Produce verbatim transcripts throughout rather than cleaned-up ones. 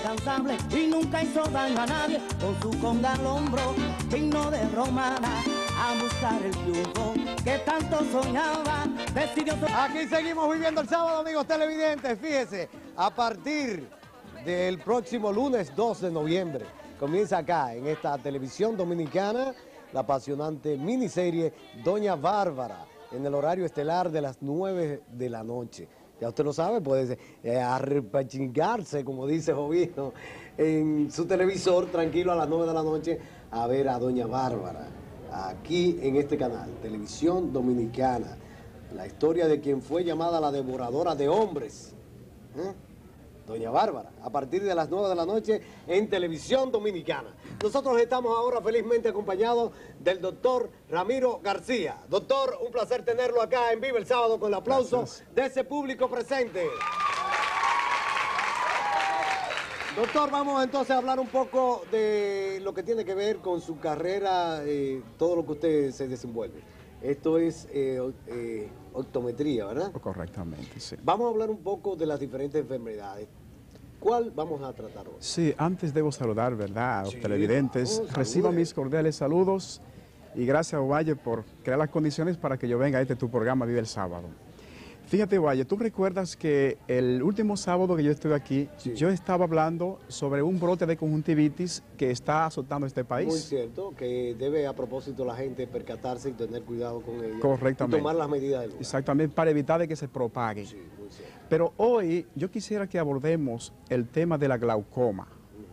incansable y nunca hizo daño a nadie. Con su conga al hombro, vino de Romana a buscar el triunfo que tanto soñaba. Decidió... Aquí seguimos viviendo el sábado, amigos televidentes. Fíjese, a partir del próximo lunes dos de noviembre, comienza acá, en esta televisión dominicana, la apasionante miniserie Doña Bárbara, en el horario estelar de las nueve de la noche. Ya usted lo sabe, puede eh, arrepachingarse, como dice Jovino, en su televisor, tranquilo, a las nueve de la noche, a ver a Doña Bárbara, aquí en este canal, Televisión Dominicana. La historia de quien fue llamada la devoradora de hombres, ¿eh? Doña Bárbara, a partir de las nueve de la noche en Televisión Dominicana. Nosotros estamos ahora felizmente acompañados del doctor Ramiro García. Doctor, un placer tenerlo acá en Viva el Sábado con el aplauso Gracias. de ese público presente. Doctor, vamos entonces a hablar un poco de lo que tiene que ver con su carrera, eh, todo lo que usted se desenvuelve. Esto es eh, eh, optometría, ¿verdad? Correctamente, sí. Vamos a hablar un poco de las diferentes enfermedades. ¿Cuál vamos a tratar hoy? Sí, antes debo saludar, ¿verdad?, a los sí, televidentes. Vamos, Reciba mis cordiales saludos y gracias, Ovalle, por crear las condiciones para que yo venga a este tu programa Vive el Sábado. Fíjate, Ovalle, tú recuerdas que el último sábado que yo estuve aquí, sí. yo estaba hablando sobre un brote de conjuntivitis que está azotando este país. Muy cierto, que debe a propósito la gente percatarse y tener cuidado con ella. Correctamente. Y tomar las medidas del lugar. Exactamente, para evitar de que se propague. Sí, muy cierto. Pero hoy yo quisiera que abordemos el tema de la glaucoma.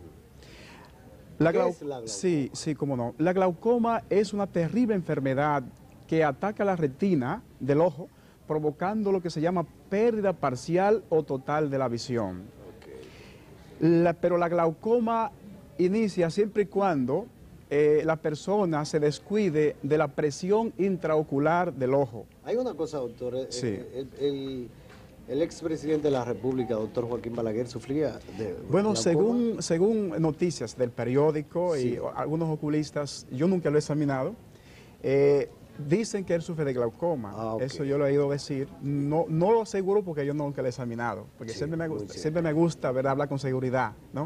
Uh-huh. la ¿Qué glau... es la glaucoma? Sí, sí, cómo no. La glaucoma es una terrible enfermedad que ataca la retina del ojo, provocando lo que se llama pérdida parcial o total de la visión. Okay. La, pero la glaucoma inicia siempre y cuando eh, la persona se descuide de la presión intraocular del ojo. Hay una cosa, doctor, sí. el, el, el, el expresidente de la República, doctor Joaquín Balaguer, sufría de Bueno, glaucoma. según, según noticias del periódico sí. y algunos oculistas, yo nunca lo he examinado, eh, dicen que él sufre de glaucoma, ah, okay. eso yo lo he oído decir, no, no lo aseguro porque yo nunca lo he examinado, porque sí, siempre, me gusta, siempre me gusta ¿verdad? hablar con seguridad, ¿no?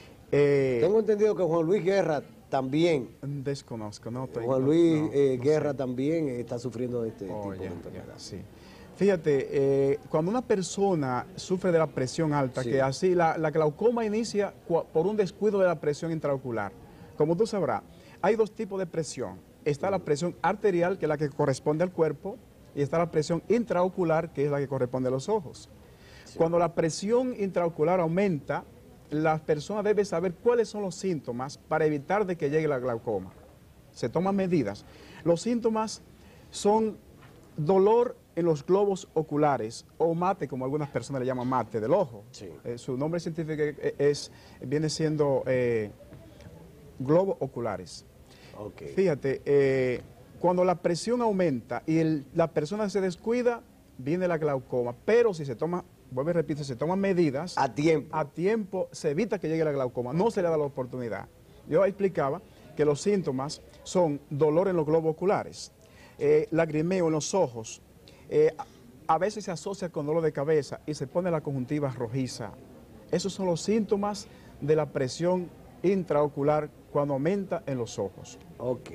Eh, Tengo entendido que Juan Luis Guerra también, desconozco, ¿no? Estoy, Juan Luis no, eh, no Guerra sé. también está sufriendo de este oh, tipo ya, de enfermedad. Ya, sí. Fíjate, eh, cuando una persona sufre de la presión alta, sí. que así la, la glaucoma inicia por un descuido de la presión intraocular, como tú sabrás, hay dos tipos de presión. Está la presión arterial, que es la que corresponde al cuerpo, y está la presión intraocular, que es la que corresponde a los ojos. Sí. Cuando la presión intraocular aumenta, la persona debe saber cuáles son los síntomas para evitar de que llegue la glaucoma. Se toman medidas. Los síntomas son dolor en los globos oculares, o mate, como algunas personas le llaman mate, del ojo. Sí. Eh, su nombre científico es, viene siendo eh, globos oculares. Okay. Fíjate, eh, cuando la presión aumenta y el, la persona se descuida, viene la glaucoma, pero si se toma, vuelvo y repito, si se toman medidas, a tiempo, a tiempo se evita que llegue la glaucoma, no se le da la oportunidad. Yo explicaba que los síntomas son dolor en los globos oculares, eh, lagrimeo en los ojos, eh, a veces se asocia con dolor de cabeza y se pone la conjuntiva rojiza. Esos son los síntomas de la presión intraocular cuando aumenta en los ojos. Ok.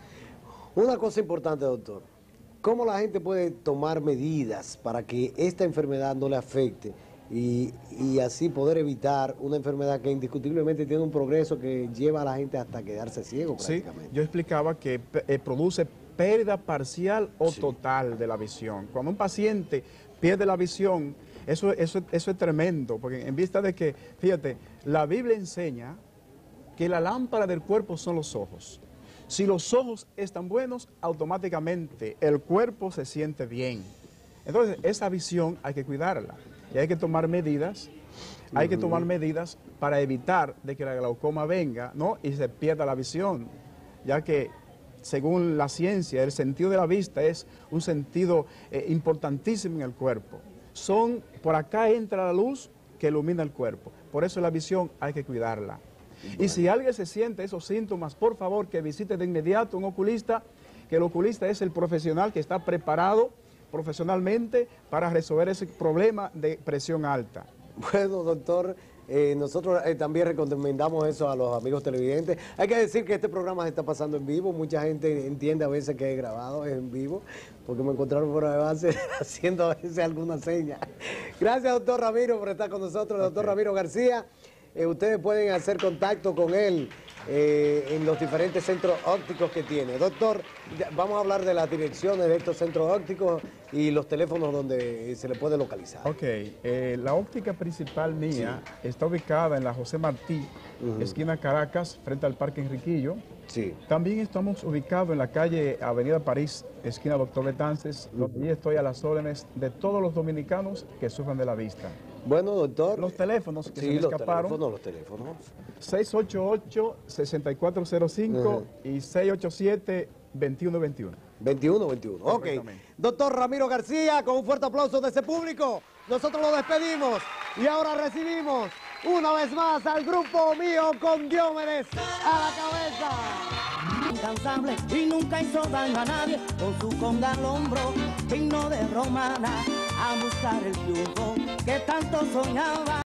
Una cosa importante, doctor. ¿Cómo la gente puede tomar medidas para que esta enfermedad no le afecte y, y así poder evitar una enfermedad que indiscutiblemente tiene un progreso que lleva a la gente hasta quedarse ciego prácticamente? Sí, yo explicaba que eh, produce pérdida parcial o sí. total de la visión. Cuando un paciente pierde la visión, eso, eso, eso es tremendo, porque en vista de que, fíjate, la Biblia enseña que la lámpara del cuerpo son los ojos. Si los ojos están buenos, automáticamente el cuerpo se siente bien. Entonces, esa visión hay que cuidarla y hay que tomar medidas, hay que tomar medidas para evitar de que la glaucoma venga, ¿no? y se pierda la visión, ya que según la ciencia, el sentido de la vista es un sentido eh, importantísimo en el cuerpo. Son, por acá entra la luz que ilumina el cuerpo, por eso la visión hay que cuidarla. Bueno. Y si alguien se siente esos síntomas, por favor que visite de inmediato un oculista, que el oculista es el profesional que está preparado profesionalmente para resolver ese problema de presión alta. Bueno, doctor, Eh, nosotros eh, también recomendamos eso a los amigos televidentes. Hay que decir que este programa se está pasando en vivo. Mucha gente entiende a veces que es grabado, es en vivo, porque me encontraron por ahí base haciendo a veces alguna seña. Gracias, doctor Ramiro, por estar con nosotros. Doctor okay. Ramiro García, eh, ustedes pueden hacer contacto con él eh, en los diferentes centros ópticos que tiene. Doctor, vamos a hablar de las direcciones de estos centros ópticos y los teléfonos donde se le puede localizar. Ok, eh, la óptica principal mía sí. está ubicada en la José Martí, uh-huh. esquina Caracas, frente al Parque Enriquillo. Sí. También estamos ubicados en la calle Avenida París, esquina Doctor Betances, uh-huh. donde estoy a las órdenes de todos los dominicanos que sufran de la vista. Bueno, doctor. Los teléfonos que sí, se me los escaparon. Teléfonos, los teléfonos. seis ocho ocho, seis cuatro cero cinco uh-huh. y seis ocho siete, veintiuno veintiuno. veintiuno veintiuno. Ok. Doctor Ramiro García, con un fuerte aplauso de ese público, nosotros lo despedimos y ahora recibimos una vez más al grupo mío con Diomedes a la cabeza. Incansable y nunca hizo daño a nadie, con su conga al hombro, digno de romana, a buscar el triunfo que tanto soñaba.